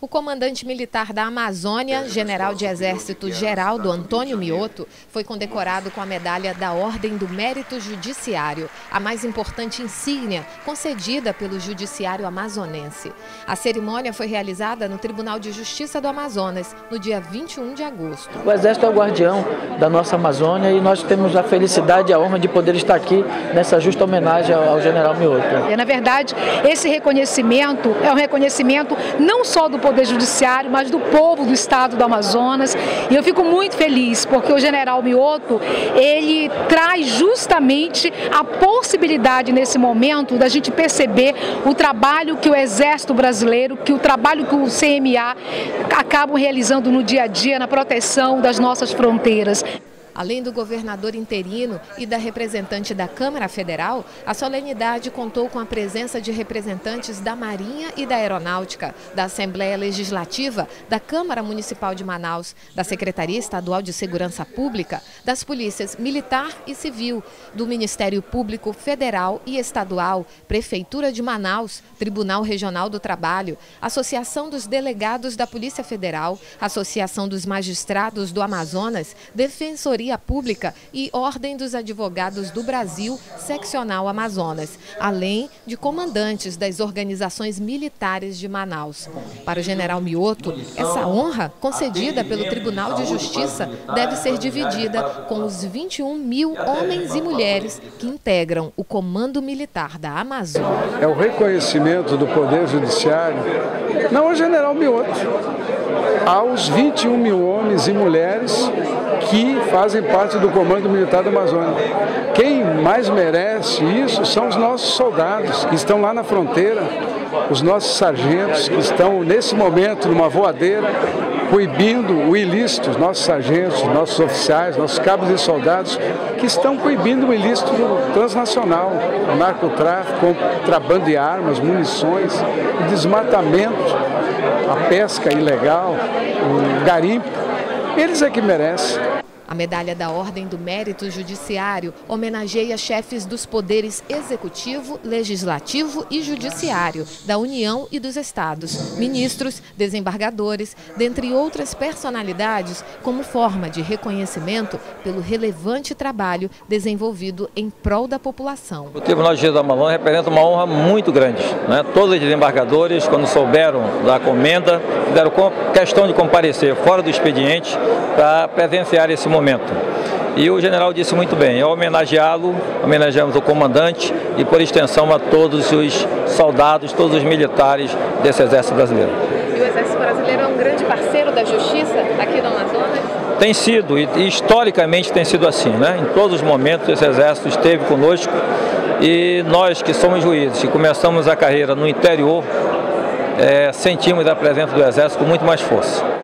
O comandante militar da Amazônia, general de Exército Geraldo Antônio Mioto, foi condecorado com a medalha da Ordem do Mérito Judiciário, a mais importante insígnia concedida pelo Judiciário amazonense. A cerimônia foi realizada no Tribunal de Justiça do Amazonas, no dia 21 de agosto. O Exército é o guardião da nossa Amazônia e nós temos a felicidade e a honra de poder estar aqui nessa justa homenagem ao general Mioto. Na verdade, esse reconhecimento é um reconhecimento não só do Poder Judiciário, mas do povo do estado do Amazonas. E eu fico muito feliz porque o general Mioto, ele traz justamente a possibilidade nesse momento da gente perceber o trabalho que o Exército Brasileiro, que o trabalho que o CMA acabam realizando no dia a dia na proteção das nossas fronteiras. Além do governador interino e da representante da Câmara Federal, a solenidade contou com a presença de representantes da Marinha e da Aeronáutica, da Assembleia Legislativa, da Câmara Municipal de Manaus, da Secretaria Estadual de Segurança Pública, das Polícias Militar e Civil, do Ministério Público Federal e Estadual, Prefeitura de Manaus, Tribunal Regional do Trabalho, Associação dos Delegados da Polícia Federal, Associação dos Magistrados do Amazonas, Defensoria Pública e Ordem dos Advogados do Brasil, Seccional Amazonas, além de comandantes das organizações militares de Manaus. Para o general Mioto, essa honra, concedida pelo Tribunal de Justiça, deve ser dividida com os 21 mil homens e mulheres que integram o Comando Militar da Amazônia. É o reconhecimento do Poder Judiciário, não ao general Mioto, aos 21 mil homens e mulheres que fazem parte do Comando Militar da Amazônia. Quem mais merece isso são os nossos soldados que estão lá na fronteira, os nossos sargentos que estão nesse momento numa voadeira coibindo o ilícito, os nossos sargentos, nossos oficiais, nossos cabos e soldados que estão coibindo o ilícito transnacional, o narcotráfico, contrabando de armas, munições, o desmatamento, a pesca ilegal, o garimpo. Eles é que merecem. A medalha da Ordem do Mérito Judiciário homenageia chefes dos poderes executivo, legislativo e judiciário da União e dos estados, ministros, desembargadores, dentre outras personalidades, como forma de reconhecimento pelo relevante trabalho desenvolvido em prol da população. O Tribunal de Justiça da Amazônia representa uma honra muito grande, né? Todos os desembargadores, quando souberam da comenda, fizeram questão de comparecer fora do expediente para presenciar esse momento. E o general disse muito bem, ao homenageá-lo, homenageamos o comandante e, por extensão, a todos os soldados, todos os militares desse Exército Brasileiro. E o Exército Brasileiro é um grande parceiro da Justiça aqui no Amazonas? Tem sido, e historicamente tem sido assim, né? Em todos os momentos esse Exército esteve conosco e nós que somos juízes, que começamos a carreira no interior, sentimos a presença do Exército com muito mais força.